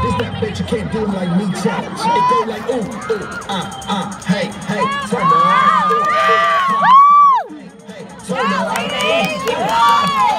This that bitch, you can't do it like me challenge. It go like ooh, hey, hey, turn up. Hey, turn up.